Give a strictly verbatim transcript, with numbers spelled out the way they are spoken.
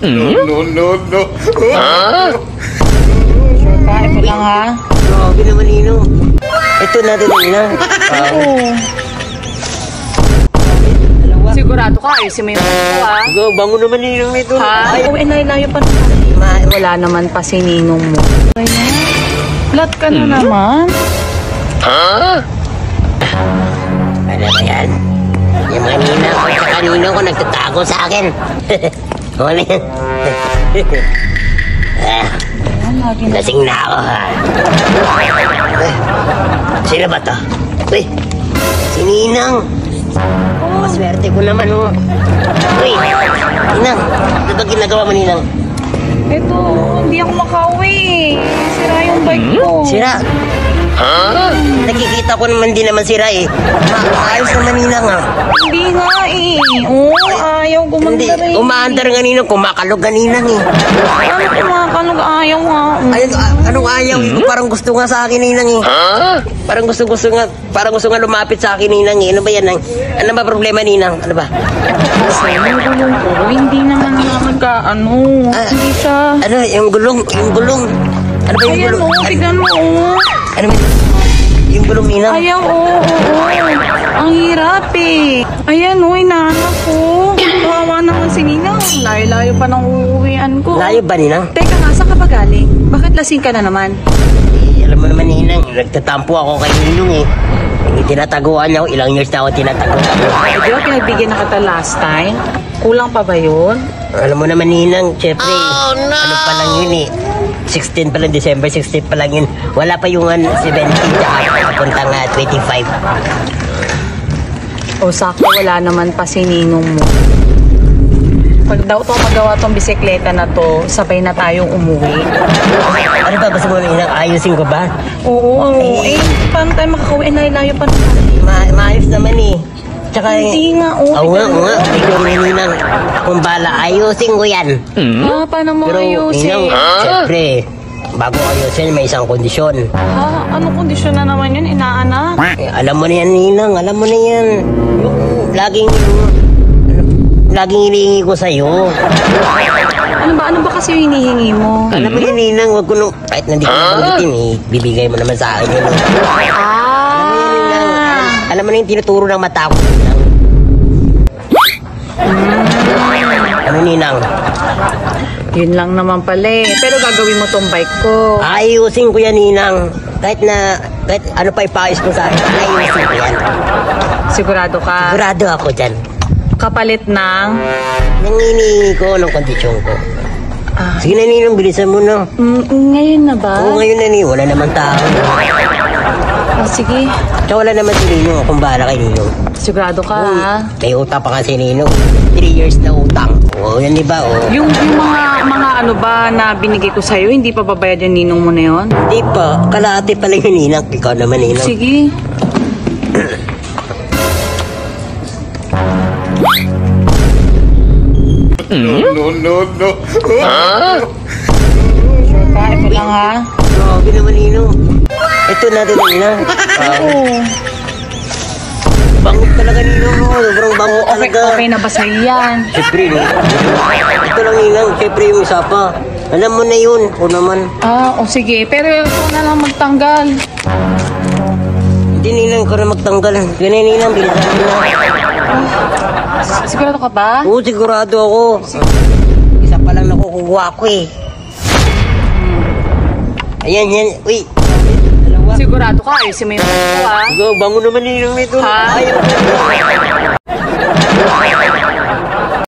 No, no, no. Ha? Sure ka? Ito lang ha? Grabe naman, Ninong. Ito natin, Ninong. Oo. Sigurado ka, ayusin mo yung mga ha? Go, bango naman, Ninong nito. Ha? Ay, Oo, eh, layo pa naman. Ma, wala naman pa si Ninong mo. Ayan. Lat ka na naman. Ha? Ano ba yan? Yung mga ninang ko sa kanino ko nagtatago sa akin. Ano yan? Ah, Ayan, lagi na. lasing na ako, ha? Sino ba to? Uy, si Ninang. Maswerte ko naman, oh. Uy, Ninang, ano ba ginagawa mo, Ninang? Ito, hindi ako makauwi. Sira yung bike ko. Sira? Ha? Nakikita ko naman din naman sira eh. Ma ayos naman, Ninang, ha? Hindi nga eh. Oo, ayaw Hindi, gumanda rin. umaandar nga, Ninang, kumakalog ka, Ninang, eh. Ano kumakanog? Ayaw nga. Ay, a- anong ayaw? Parang gusto nga sa akin, Ninang, eh. Parang gusto-gusto nga, parang gusto nga lumapit sa akin, Ninang, eh. Ano ba yan, Nang? Ano ba problema, Ninang? Ano ba? Kasi yung gulong ko, hindi naman nga nagka-ano. Ah. Hindi siya. Ano, yung gulong, yung gulong. Ano ba yung Ayan gulong? o, Ano, tignan mo o. ano ba? Yung gulong, Ninang? Ayaw o, oo, oo. Ang hirap eh. Ayan o, inahanap ko. Kawawa naman si Ninang. Layo-layo pa ng uuwian ko. Layo ba, Ninang? Teka nga, saan ka ba galing? Bakit lasing ka na naman? Eh, alam mo naman, Ninang, nagtatampo ako kay Ninong, eh. Eh, tinataguan niya ako. Ilang years na ako tinataguan. Eh, di ba pinagbigyan na kita last time? Kulang pa ba yun? Alam mo naman, Ninang, syempre, ano pa lang yun, eh. sixteen pa lang, December sixteen pa lang yun. Wala pa yung ano, seventeen, tsaka papuntang uh, twenty-five. O sakto, wala naman pa si Ninong mo. Pag daw to magawa tong bisikleta na to, sabay na tayong umuwi. Ano ba, gusto mo, Ninang, ayusin ko ba? Oo, eh, paano tayo makakauwi? Eh, layo-layo pa naman. Ma maayos naman, eh. Tsaka, Hindi nga, oo. Oo nga, oo nga. Ikaw rin, Ninang. Kung bala, ayusin ko yan. Ah, paano mo Pero, ayusin? Ninang, syempre, bago ayusin, may isang kondisyon. Ha? Anong kondisyon na naman yun? Inaanak? Eh, alam mo na yan, Ninang. Alam mo na yan. Yung laging, ano, laging hinihingi ko sa'yo. Ano ba? Ano ba kasi yung hinihingi mo? Alam mo yan, Ninang. Huwag ko nung, kahit na di ko nabanggitin, eh, bibigay mo naman sa akin yun. Eh. Ah! Alam mo na yung tinuturo ng mata ko, Ninang. Ano, Ninang? Yun lang naman pala eh. Pero gagawin mo tong bike ko. Ayusin ko yan, Ninang. Kahit na, kahit ano pa ipais mo sa akin, ayusin ko yan. Sigurado ka? Sigurado ako dyan. Kapalit ng... Nangingi ko ng kondisyon ko. Ah, Sige na, Ninang, bilisan mo na. mm, ngayon na ba? Oo, ngayon na, Ninang. Wala naman tao. Ah, sige. Tsaka wala naman si Ninong. Kung bahala kay Ninong. Sigurado ka ha? May utang pa kasi Ninong. Three years na utang. Oo, yan di ba? Oo. Yung, yung mga, mga ano ba na binigay ko sa'yo, hindi pa babayad yung ninong mo na yun? Hindi pa. Kalahati pala yung Ninang. Ikaw naman, Ninong. Sige. No, no, no. Sure ka? Ito lang ha? Grabe naman, Ninong. Ito natin, Ninang. Oo. Bangot talaga, Ninong. Sobrang bangot Okay, talaga. okay na ba sa'yo yan? Siyempre, Ninang. Ito lang, Ninang. Siyempre, yung isa pa. Alam mo na yun. O naman. Ah, o sige. Pero ikaw na lang magtanggal. Hindi, Ninang. Ikaw na magtanggal. Ganyan, Ninang. Bilisan mo na. Sigurado ka ba? Oo, sigurado ako. Isa pa lang nakukuha ko eh. Ayan, yan. Uy. Dalawa. Sigurado ka? Ayusin mo yung bike ko ha? Go, bango naman, Ninang nito. Ha? Ayaw.